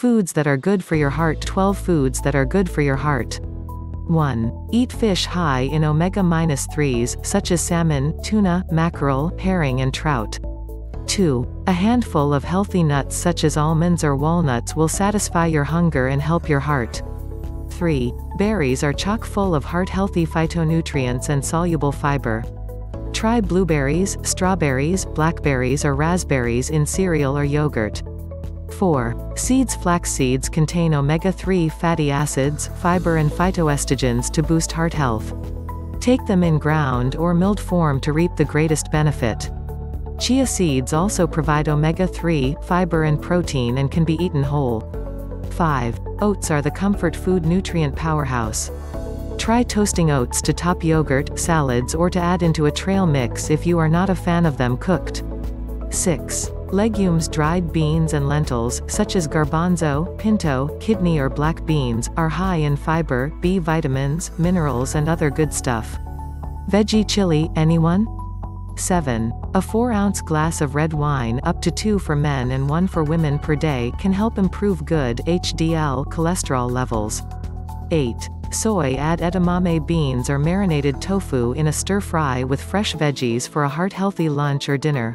Foods that are good for your heart. 12 foods that are good for your heart. 1. Eat fish high in omega-3s, such as salmon, tuna, mackerel, herring and trout. 2. A handful of healthy nuts such as almonds or walnuts will satisfy your hunger and help your heart. 3. Berries are chock full of heart-healthy phytonutrients and soluble fiber. Try blueberries, strawberries, blackberries or raspberries in cereal or yogurt. 4. Seeds. Flax seeds contain omega-3 fatty acids, fiber and phytoestrogens to boost heart health. Take them in ground or milled form to reap the greatest benefit. Chia seeds also provide omega-3, fiber and protein and can be eaten whole. 5. Oats are the comfort food nutrient powerhouse. Try toasting oats to top yogurt, salads or to add into a trail mix if you are not a fan of them cooked. 6. Legumes. Dried beans and lentils, such as garbanzo, pinto, kidney or black beans, are high in fiber, B vitamins, minerals and other good stuff. Veggie chili. Anyone? 7. A 4-ounce glass of red wine, up to 2 for men and 1 for women per day, can help improve good HDL cholesterol levels. 8. Soy. Add edamame beans or marinated tofu in a stir-fry with fresh veggies for a heart-healthy lunch or dinner.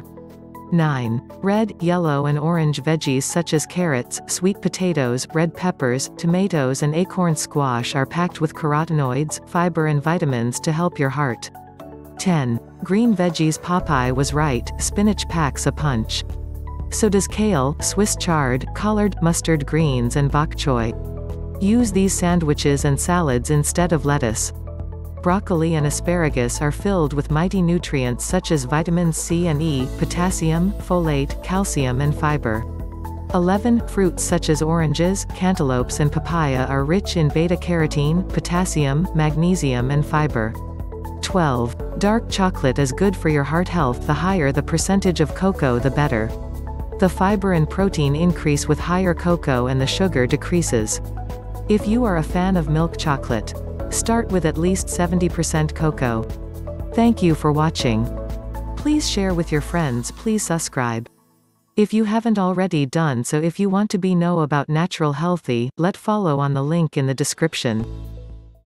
9. Red, yellow and orange veggies such as carrots, sweet potatoes, red peppers, tomatoes and acorn squash are packed with carotenoids, fiber and vitamins to help your heart. 10. Green veggies. Popeye was right, spinach packs a punch. So does kale, Swiss chard, collard, mustard greens and bok choy. Use these sandwiches and salads instead of lettuce. Broccoli and asparagus are filled with mighty nutrients such as vitamins C and E, potassium, folate, calcium and fiber. 11. Fruits such as oranges, cantaloupes and papaya are rich in beta-carotene, potassium, magnesium and fiber. 12. Dark chocolate is good for your heart health. The higher the percentage of cocoa the better. The fiber and protein increase with higher cocoa and the sugar decreases. If you are a fan of milk chocolate, start with at least 70% cocoa. Thank you for watching. Please share with your friends. Please subscribe if you haven't already done so. If you want to know about natural healthy, let follow on the link in the description.